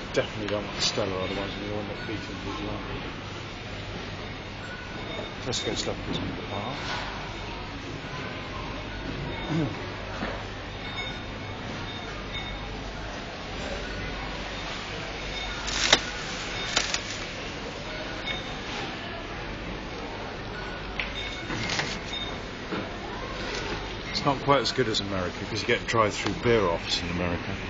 Definitely don't want the Stella, otherwise we'll end up beating people up. Tesco stuff goes in the bar. It's not quite as good as America because you get drive-through beer offs in America.